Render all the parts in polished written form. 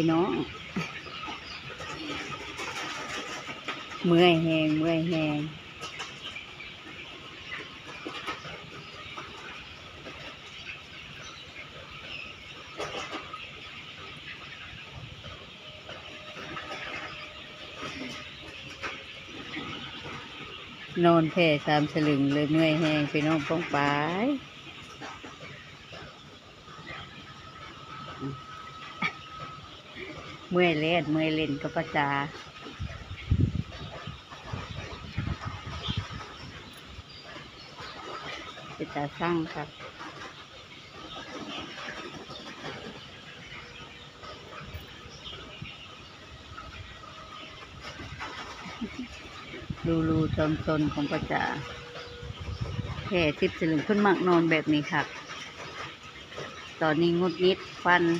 พี่น้องเมื่อยแหงนอนแผ่3 สลึงเลยเมื่อยแหงพี่น้องป้องปายเมื่อยเล่นกับป้าจ๋าป้าจ๋าสร้างครับรูซนของป้าจ๋าแผ่10 สลึงขึ้นมักนอนแบบนี้ครับตอนนี้งุดงิดฟัน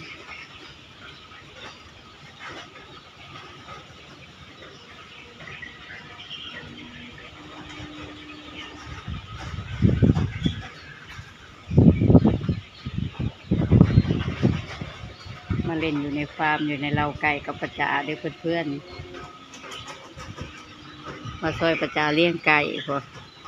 มาเล่นอยู่ในฟาร์มอยู่ในเล้าไก่กับป้าจ๋าเด็กเพื่อนมาซอยป้าจ๋าเลี้ยงไก่พอ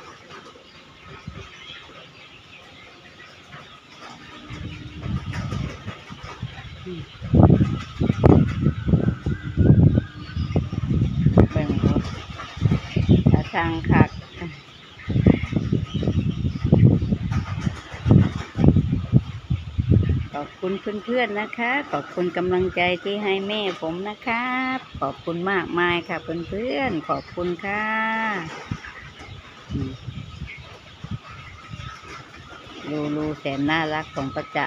เบิ่งรถตาช่างคักขอบคุณเพื่อนๆนะคะขอบคุณกำลังใจที่ให้แม่ผมนะครับขอบคุณมากมายค่ะเพื่อนๆขอบคุณค่ะรูแสนน่ารักของป้าจ๋า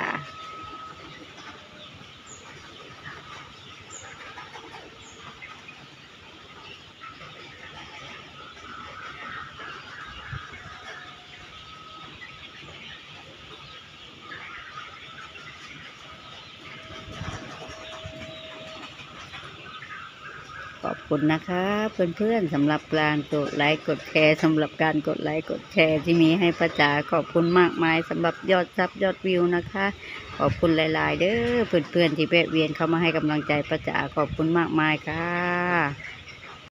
ขอบคุณนะคะเพื่อนๆสำหรับการกดไลค์กดแชร์สำหรับการกดไลค์กดแชร์ที่มีให้ป้าจ๋าขอบคุณมากมายสำหรับยอดซับยอดวิวนะคะขอบคุณหลายๆเด้อเพื่อนๆที่แวะเวียนเข้ามาให้กำลังใจป้าจ๋าขอบคุณมากมายค่ะ